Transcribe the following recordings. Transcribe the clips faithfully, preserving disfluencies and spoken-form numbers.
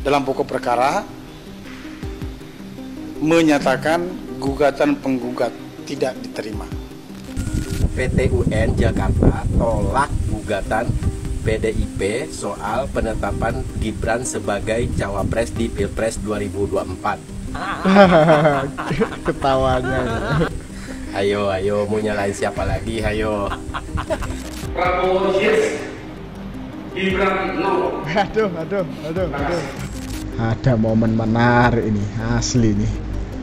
dalam pokok perkara menyatakan gugatan penggugat tidak diterima. P T U N Jakarta tolak gugatan P D I P soal penetapan Gibran sebagai cawapres di Pilpres dua ribu dua puluh empat. Ketawanya. Ayo, ayo, mau nyalain siapa lagi? Ayo. Prabowo yes, Gibran no. Aduh, aduh, aduh, aduh. Ada momen menarik ini, asli nih.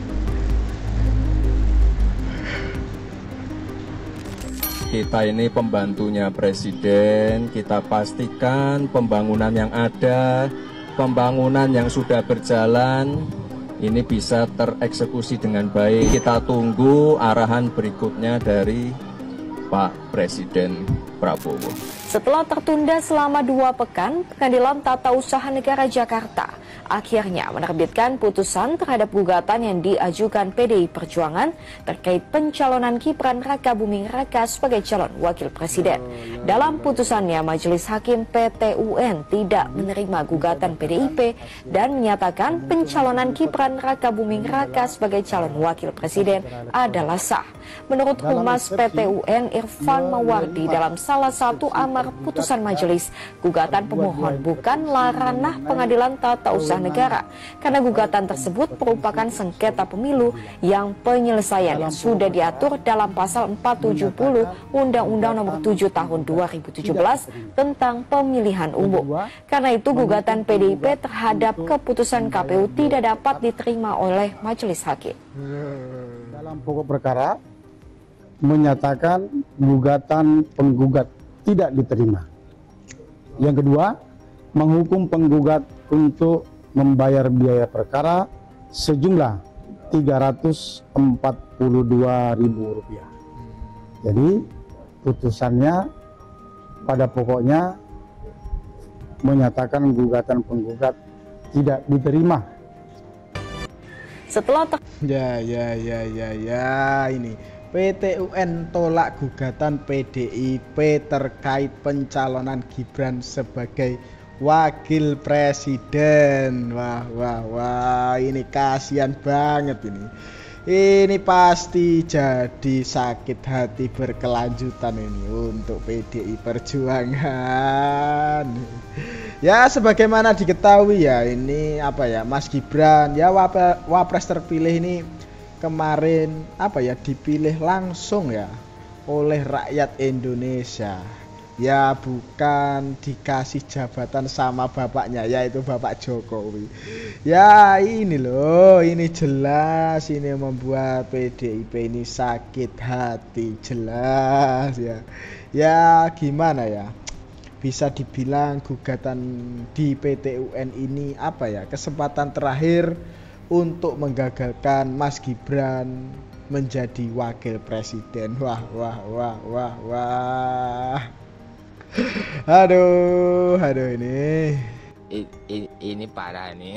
Kita ini pembantunya presiden, kita pastikan pembangunan yang ada, pembangunan yang sudah berjalan, ini bisa tereksekusi dengan baik. Kita tunggu arahan berikutnya dari Pak Presiden Prabowo. Setelah tertunda selama dua pekan, Pengadilan Tata Usaha Negara Jakarta akhirnya menerbitkan putusan terhadap gugatan yang diajukan P D I Perjuangan terkait pencalonan Gibran Rakabuming Raka sebagai calon wakil presiden. Dalam putusannya, Majelis Hakim P T U N tidak menerima gugatan P D I P dan menyatakan pencalonan Gibran Rakabuming Raka sebagai calon wakil presiden adalah sah. Menurut Humas P T U N Irfan Mawardi, dalam salah satu amar putusan majelis, gugatan pemohon bukanlah ranah Pengadilan Tata Usaha Negara karena gugatan tersebut merupakan sengketa pemilu yang penyelesaiannya sudah diatur dalam pasal empat ratus tujuh puluh Undang-Undang Nomor tujuh Tahun dua ribu tujuh belas tentang pemilihan umum. Karena itu gugatan P D I P terhadap keputusan K P U tidak dapat diterima oleh majelis hakim. Dalam pokok perkara menyatakan gugatan penggugat tidak diterima. Yang kedua, menghukum penggugat untuk membayar biaya perkara sejumlah tiga ratus empat puluh dua ribu rupiah. Jadi putusannya pada pokoknya menyatakan gugatan penggugat tidak diterima. Setelah ter Ya, ya, ya, ya, ya, ini P T U N tolak gugatan P D I P terkait pencalonan Gibran sebagai wakil presiden. Wah, wah, wah, ini kasihan banget ini. Ini pasti jadi sakit hati berkelanjutan ini untuk P D I Perjuangan. Ya, sebagaimana diketahui ya, ini apa ya, Mas Gibran ya wapres terpilih ini kemarin apa ya dipilih langsung ya oleh rakyat Indonesia. Ya, bukan dikasih jabatan sama bapaknya, yaitu Bapak Jokowi. Ya, ini loh, ini jelas ini membuat P D I P ini sakit hati, jelas ya. Ya, gimana ya? Bisa dibilang gugatan di P T U N ini apa ya? Kesempatan terakhir untuk menggagalkan Mas Gibran menjadi wakil presiden. Wah, wah, wah, wah, wah. Aduh, aduh ini. I, i, ini parah nih.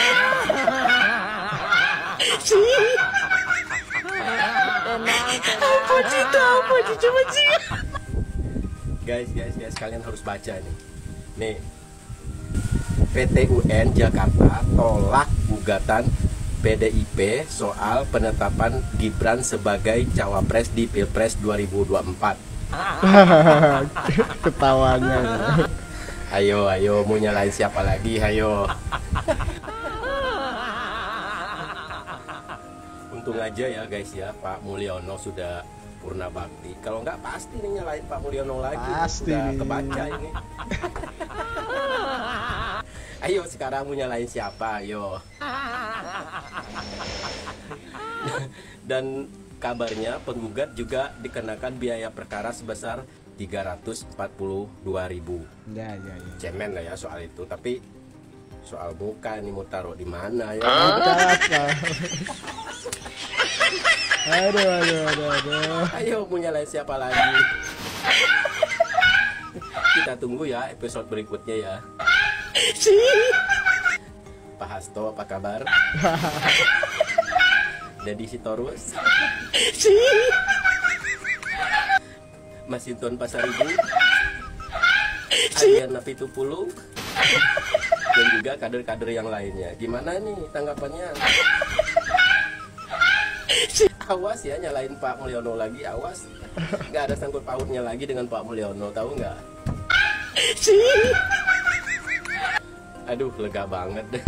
Guys, guys, guys, kalian harus baca nih. Nih, P T U N Jakarta tolak gugatan P D I P soal penetapan Gibran sebagai cawapres di Pilpres dua ribu dua puluh empat. Ketawanya. Ayo, ayo, mau nyalain siapa lagi? Ayo. Untung aja ya guys ya, Pak Mulyono sudah purna bakti. Kalau nggak pasti nih nyalain Pak Mulyono lagi. Pasti udah nih. kebaca ini. Ayo sekarang mau nyalain siapa? Ayo. Dan kabarnya penggugat juga dikenakan biaya perkara sebesar tiga ratus empat puluh dua ribu. Ya, ya, ya. Cemen lah ya soal itu, tapi soal muka ini mau taruh di mana ya? Aduh, aduh, aduh, aduh. Ayo mau nyalain siapa lagi? Kita tunggu ya episode berikutnya ya. Pak Hasto apa kabar? Dedi Sitorus, Masinton Pasaribu, Adriana Pitupulu, dan juga kader-kader yang lainnya. Gimana nih tanggapannya? Awas ya nyalain Pak Mulyono lagi, awas. Nggak ada sangkut pautnya lagi dengan Pak Mulyono, tahu nggak? Aduh, lega banget deh.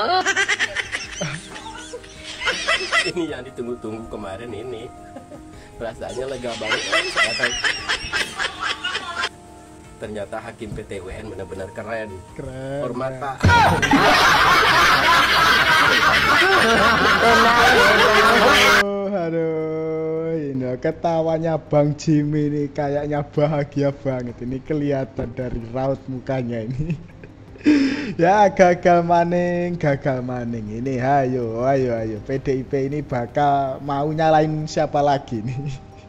Ini yang ditunggu-tunggu kemarin ini. Perasaannya lega banget. Ternyata hakim P T U N benar-benar keren. Keren. Hormat ya. Pak. Aduh, aduh, ini ketawanya Bang Jimmy ini kayaknya bahagia banget. Ini kelihatan dari raut mukanya ini. Ya gagal maning, gagal maning. Ini ayo, ayo, ayo. P D I P ini bakal mau nyalain siapa lagi nih?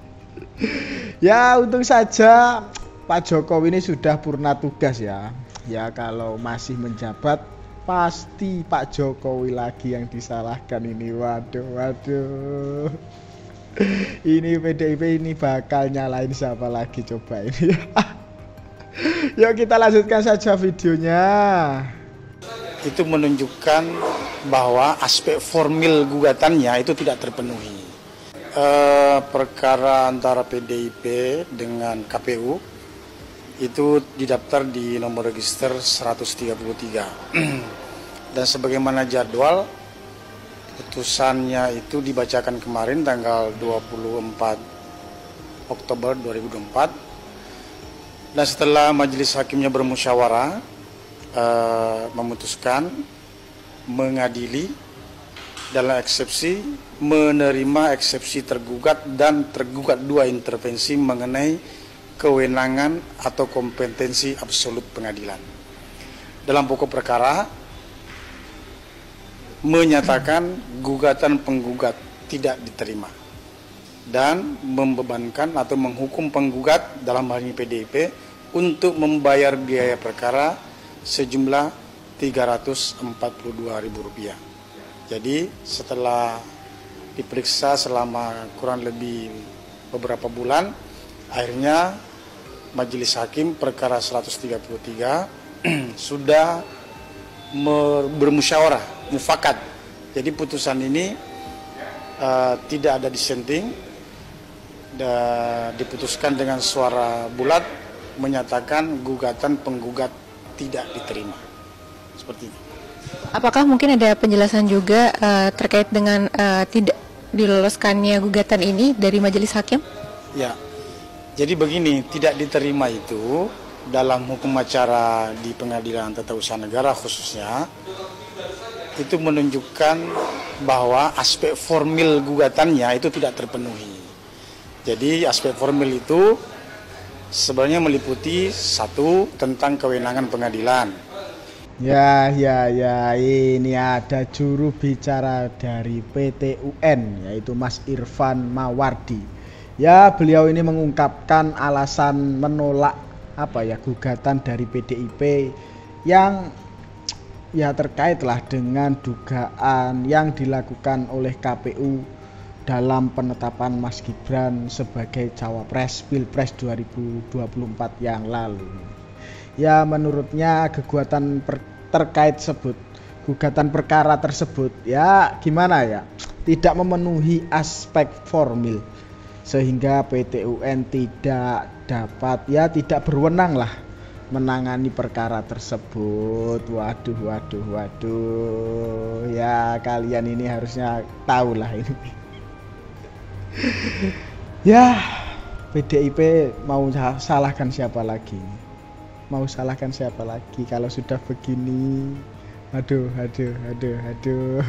Ya untung saja Pak Jokowi ini sudah purna tugas ya. Ya kalau masih menjabat pasti Pak Jokowi lagi yang disalahkan ini. Waduh, waduh. Ini P D I P ini bakal nyalain siapa lagi coba ini. Yuk kita lanjutkan saja videonya. Itu menunjukkan bahwa aspek formil gugatannya itu tidak terpenuhi. E, perkara antara P D I P dengan K P U itu didaftar di nomor register seratus tiga puluh tiga. Dan sebagaimana jadwal, putusannya itu dibacakan kemarin tanggal dua puluh empat Oktober dua ribu dua puluh empat. Dan setelah majelis hakimnya bermusyawarah, uh, memutuskan mengadili dalam eksepsi, menerima eksepsi tergugat dan tergugat dua intervensi mengenai kewenangan atau kompetensi absolut pengadilan. Dalam pokok perkara, menyatakan gugatan penggugat tidak diterima dan membebankan atau menghukum penggugat dalam hal ini P D I P untuk membayar biaya perkara sejumlah tiga ratus empat puluh dua ribu rupiah. Jadi setelah diperiksa selama kurang lebih beberapa bulan, akhirnya majelis hakim perkara seratus tiga puluh tiga sudah bermusyawarah, mufakat. Jadi putusan ini uh, tidak ada dissenting, dan diputuskan dengan suara bulat menyatakan gugatan penggugat tidak diterima. Seperti ini. Apakah mungkin ada penjelasan juga uh, terkait dengan uh, tidak diloloskannya gugatan ini dari majelis hakim? Ya, jadi begini, tidak diterima itu dalam hukum acara di Pengadilan Tata Usaha Negara khususnya, itu menunjukkan bahwa aspek formil gugatannya itu tidak terpenuhi. Jadi aspek formil itu sebenarnya meliputi satu, tentang kewenangan pengadilan. Ya, ya, ya, ini ada juru bicara dari P T U N yaitu Mas Irfan Mawardi. Ya, beliau ini mengungkapkan alasan menolak apa ya gugatan dari P D I P yang ya terkaitlah dengan dugaan yang dilakukan oleh K P U dalam penetapan Mas Gibran sebagai cawapres Pilpres dua ribu dua puluh empat yang lalu. Ya menurutnya gugatan per, terkait tersebut, gugatan perkara tersebut ya gimana ya, tidak memenuhi aspek formil sehingga P T U N tidak dapat ya tidak berwenang lah menangani perkara tersebut. Waduh, waduh, waduh. Ya kalian ini harusnya tahu lah ini. Ya, P D I P mau salahkan siapa lagi? Mau salahkan siapa lagi kalau sudah begini? Aduh, aduh, aduh, aduh.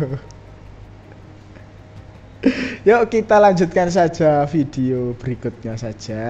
Yuk kita lanjutkan saja video berikutnya saja.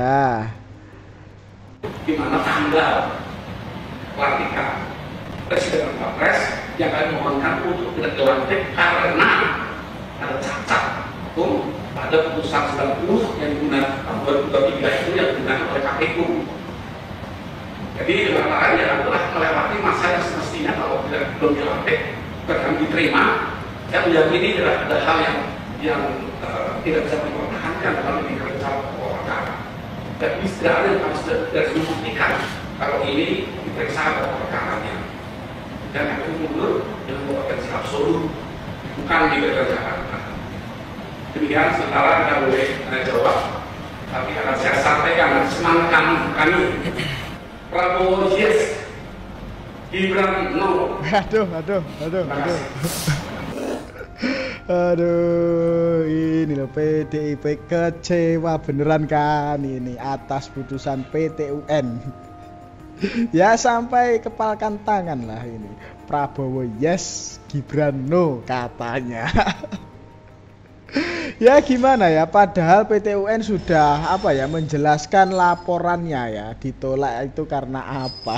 Di mana tanggal pelantikan Presiden dan Wapres yang kami mohonkan untuk tidak dilantik karena ada cacat hukum pada putusan sembilan puluh yang digunakan tahun dua ribu dua puluh tiga itu yang digunakan oleh K P U. Jadi dengan lainnya adalah melewati masa yang semestinya kalau tidak belum dilantik akan diterima. Saya meyakini tidak ada hal yang yang uh, tidak bisa dipertahankan dalam meningkatkan calon pokok perkara. Dan istilahnya yang harus dari membuktikan kalau ini diperiksa pokok perkaranya. dan itu mundur dengan kompetensi absolut, bukan di Pilkada Jakarta. Demikian sementara Anda boleh Anda jawab, tapi akan saya sampaikan semangat kami, kami. Prabowo yes, Gibran no. Aduh, aduh, aduh, aduh. Aduh, ini loh P D I P kecewa beneran kan ini atas putusan P T U N. Ya sampai kepalkan tangan lah ini. Prabowo yes, Gibran no katanya. Ya gimana ya, padahal P T U N sudah apa ya menjelaskan laporannya ya, ditolak itu karena apa.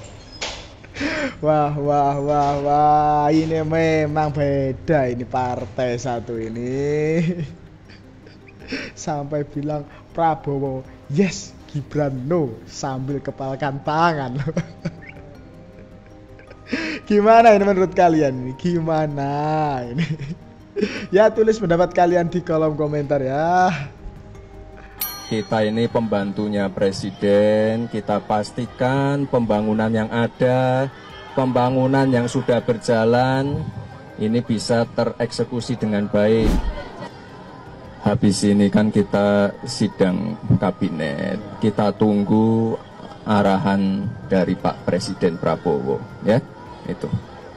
Wah wah wah wah, ini memang beda ini partai satu ini. Sampai bilang Prabowo yes, Gibran no sambil kepalkan tangan. Gimana ini menurut kalian ini? Gimana ini? Ya tulis pendapat kalian di kolom komentar ya. Kita ini pembantunya presiden, kita pastikan pembangunan yang ada, pembangunan yang sudah berjalan ini bisa tereksekusi dengan baik. Habis ini kan kita sidang kabinet, kita tunggu arahan dari Pak Presiden Prabowo ya, itu.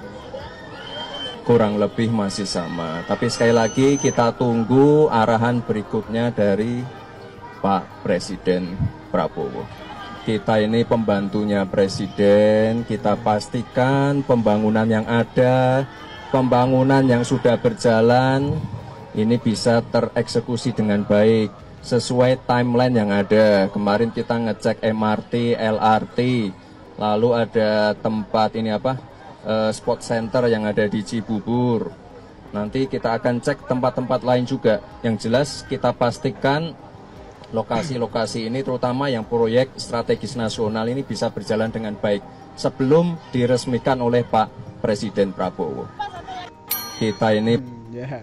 Kurang lebih masih sama, tapi sekali lagi kita tunggu arahan berikutnya dari Pak Presiden Prabowo. Kita ini pembantunya presiden, kita pastikan pembangunan yang ada, pembangunan yang sudah berjalan ini bisa tereksekusi dengan baik sesuai timeline yang ada. Kemarin kita ngecek M R T, L R T, lalu ada tempat ini apa? Spot center yang ada di Cibubur. Nanti kita akan cek tempat-tempat lain juga. Yang jelas kita pastikan lokasi-lokasi ini terutama yang proyek strategis nasional ini bisa berjalan dengan baik sebelum diresmikan oleh Pak Presiden Prabowo. Kita ini ya.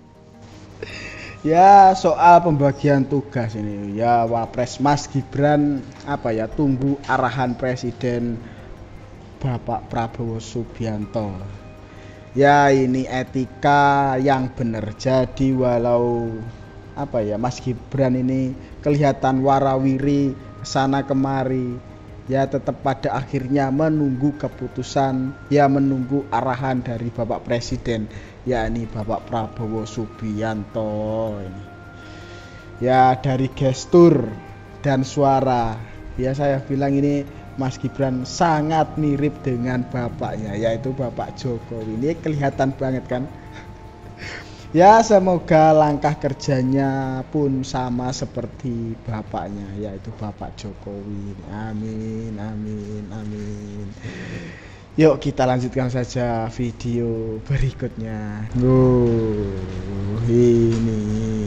Ya soal pembagian tugas ini ya, Wapres Mas Gibran apa ya, tunggu arahan Presiden Bapak Prabowo Subianto. Ya ini etika yang benar. Jadi walau apa ya, Mas Gibran ini kelihatan warawiri sana kemari, ya tetap pada akhirnya menunggu keputusan, ya menunggu arahan dari Bapak Presiden, yakni Bapak Prabowo Subianto ini. Ya dari gestur dan suara, ya saya bilang ini Mas Gibran sangat mirip dengan bapaknya, yaitu Bapak Jokowi. Ini kelihatan banget kan. Ya semoga langkah kerjanya pun sama seperti bapaknya, yaitu Bapak Jokowi. Amin, amin, amin. Yuk kita lanjutkan saja video berikutnya. Oh, ini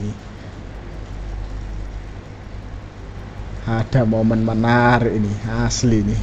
ada momen menarik ini, asli nih.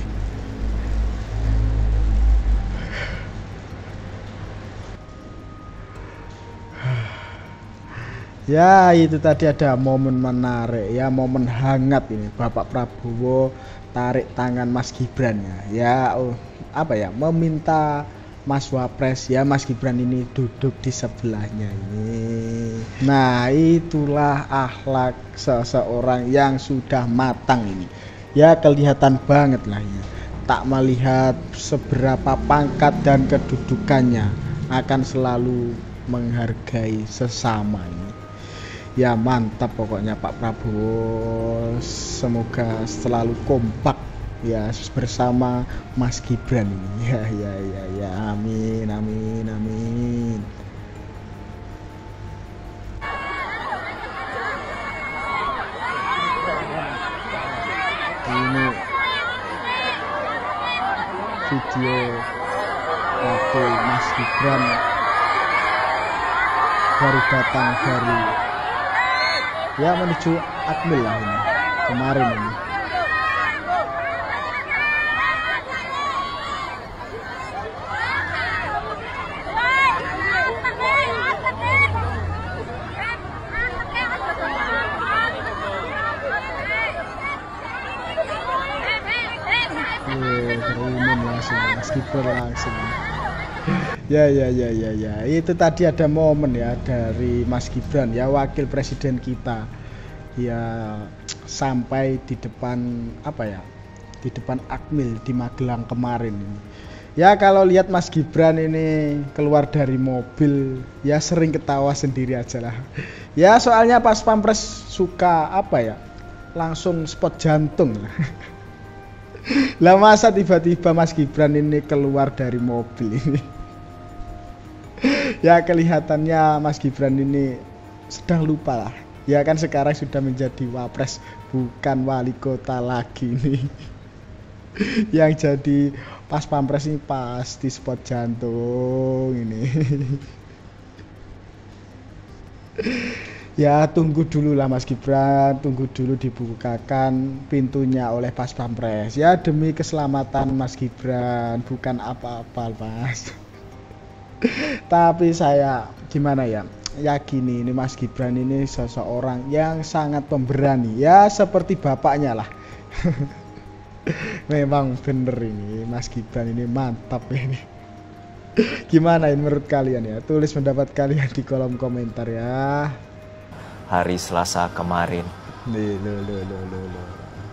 Ya itu tadi ada momen menarik ya, momen hangat ini. Bapak Prabowo tarik tangan Mas Gibran ya, ya oh, apa ya, meminta Mas Wapres ya Mas Gibran ini duduk di sebelahnya ini. Nah itulah akhlak seseorang yang sudah matang ini. Ya kelihatan banget lah ya. Tak melihat seberapa pangkat dan kedudukannya, akan selalu menghargai sesama ini. Ya mantap pokoknya Pak Prabowo. Semoga selalu kompak ya bersama Mas Gibran ini. Ya ya ya ya, amin amin amin. Ini video waktu Mas Gibran baru datang dari ya menuju Akmil lah ini kemarin ini. Berumum langsung, Mas Gibran langsung. Ya ya ya ya ya. Itu tadi ada momen ya dari Mas Gibran ya, wakil presiden kita. Ya sampai di depan apa ya? Di depan Akmil di Magelang kemarin ini. Ya kalau lihat Mas Gibran ini keluar dari mobil ya sering ketawa sendiri aja lah. Ya soalnya pas pampres suka apa ya? Langsung spot jantung. Lah masa tiba-tiba Mas Gibran ini keluar dari mobil ini. Ya kelihatannya Mas Gibran ini sedang lupa lah. Ya kan sekarang sudah menjadi wapres, bukan wali kota lagi nih. Yang jadi pas pampres ini pasti spot jantung ini. Ya tunggu dulu lah Mas Gibran, tunggu dulu dibukakan pintunya oleh pas pampres. Ya demi keselamatan Mas Gibran, bukan apa-apa Mas. Tapi saya gimana ya, yakini ini Mas Gibran ini seseorang yang sangat pemberani. Ya seperti bapaknya lah. Memang bener ini Mas Gibran ini mantap ini. Gimana ini menurut kalian ya? Tulis pendapat kalian di kolom komentar ya. Hari Selasa kemarin. Nih, lo, lo, lo, lo, lo.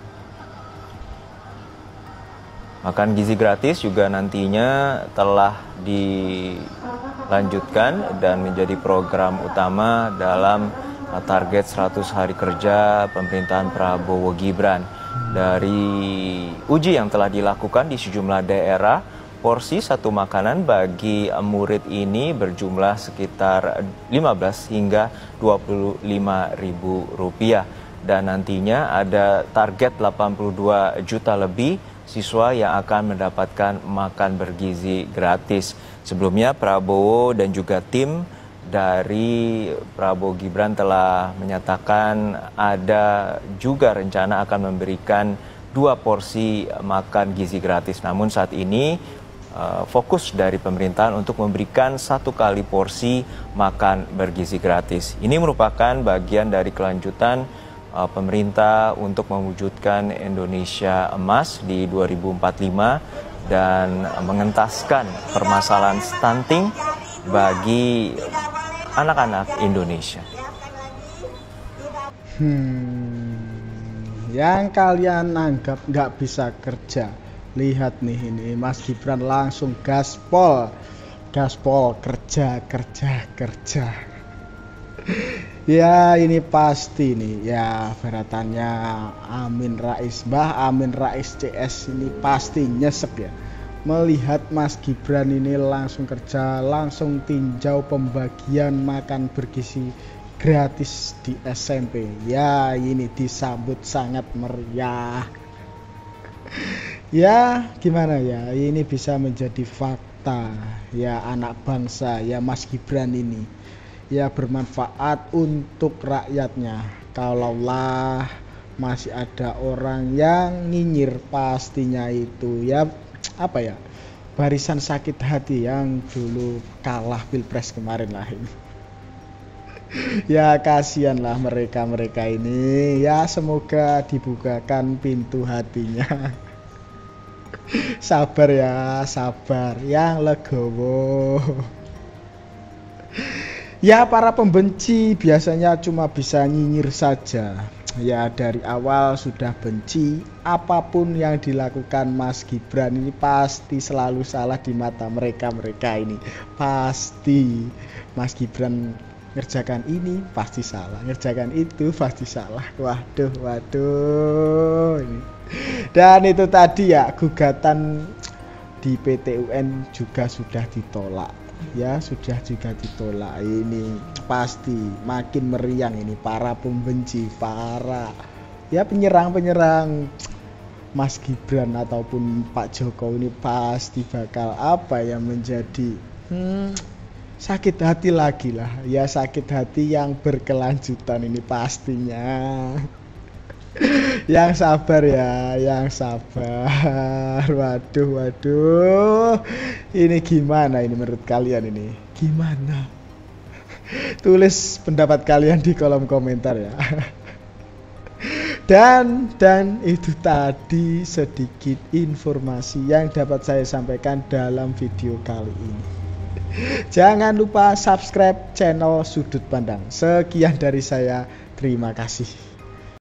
Makan gizi gratis juga nantinya telah dilanjutkan dan menjadi program utama dalam target seratus hari kerja pemerintahan Prabowo Gibran. Dari uji yang telah dilakukan di sejumlah daerah, porsi satu makanan bagi murid ini berjumlah sekitar lima belas hingga dua puluh lima ribu rupiah. Dan nantinya ada target delapan puluh dua juta lebih siswa yang akan mendapatkan makan bergizi gratis. Sebelumnya Prabowo dan juga tim dari Prabowo Gibran telah menyatakan ada juga rencana akan memberikan dua porsi makan gizi gratis. Namun saat ini uh, fokus dari pemerintahan untuk memberikan satu kali porsi makan bergizi gratis. Ini merupakan bagian dari kelanjutan uh, pemerintah untuk mewujudkan Indonesia emas di dua ribu empat puluh lima dan mengentaskan permasalahan stunting bagi anak-anak Indonesia. Hmm, yang kalian anggap nggak bisa kerja, lihat nih ini Mas Gibran langsung gaspol, gaspol kerja kerja kerja. Ya ini pasti nih ya baratannya Amin Rais, Mbah Amin Rais C S ini pasti nyesek ya. Melihat Mas Gibran ini langsung kerja, langsung tinjau pembagian makan bergizi gratis di S M P. Ya ini disambut sangat meriah. Ya gimana ya, ini bisa menjadi fakta ya anak bangsa ya Mas Gibran ini ya bermanfaat untuk rakyatnya. Kalaulah masih ada orang yang nyinyir, pastinya itu ya apa ya, barisan sakit hati yang dulu kalah pilpres kemarin lah ini. Ya kasihan lah mereka-mereka ini ya, semoga dibukakan pintu hatinya. Sabar ya, sabar yang legowo. Ya para pembenci biasanya cuma bisa nyinyir saja. Ya dari awal sudah benci, apapun yang dilakukan Mas Gibran ini pasti selalu salah di mata mereka-mereka ini. Pasti Mas Gibran ngerjakan ini pasti salah, ngerjakan itu pasti salah. Waduh, waduh ini. Dan itu tadi ya gugatan di P T U N juga sudah ditolak. Ya sudah juga ditolak. Ini pasti makin meriang ini para pembenci, para ya penyerang-penyerang Mas Gibran ataupun Pak Jokowi ini pasti bakal apa ya menjadi hmm, sakit hati lagi lah. Ya sakit hati yang berkelanjutan ini pastinya. Yang sabar ya, yang sabar. Waduh, waduh. Ini gimana ini menurut kalian ini? Gimana? Tulis pendapat kalian di kolom komentar ya. Dan dan itu tadi sedikit informasi yang dapat saya sampaikan dalam video kali ini. Jangan lupa subscribe channel Sudut Pandang. Sekian dari saya, terima kasih.